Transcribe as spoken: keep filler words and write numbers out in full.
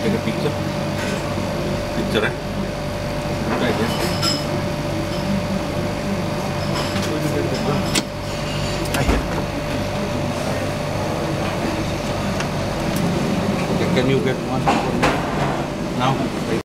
Take a picture. Picture, eh? Try this. I can. Okay, can you get one for me? Now, right.